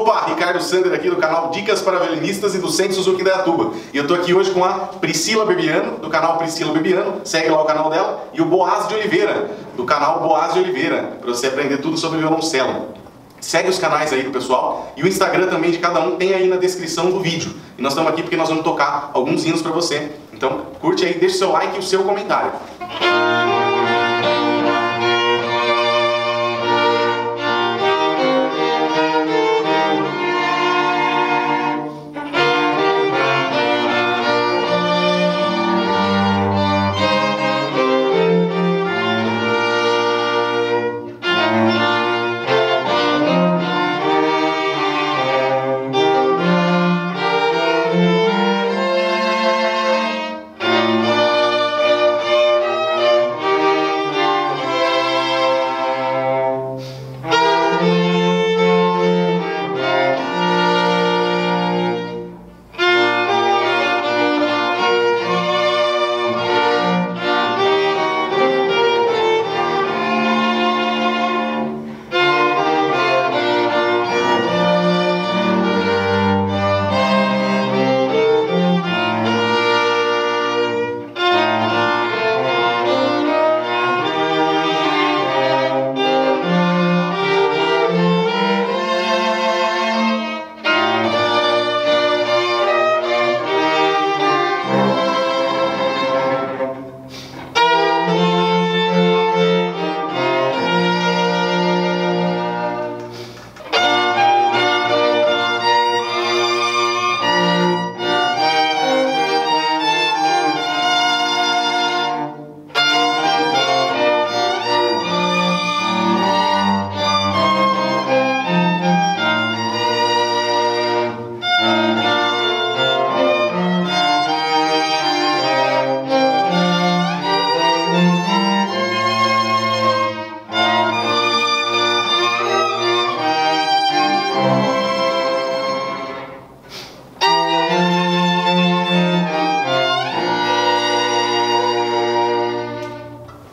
Opa, Ricardo Sander aqui do canal Dicas para Violinistas e do Centro Suzuki Indaiatuba. E eu tô aqui hoje com a Priscila Bebiano, do canal Priscila Bebiano, segue lá o canal dela, e o Boaz de Oliveira, do canal Boaz de Oliveira, para você aprender tudo sobre violoncelo. Segue os canais aí do pessoal, e o Instagram também de cada um tem aí na descrição do vídeo. E nós estamos aqui porque nós vamos tocar alguns hinos para você. Então curte aí, deixa o seu like e o seu comentário.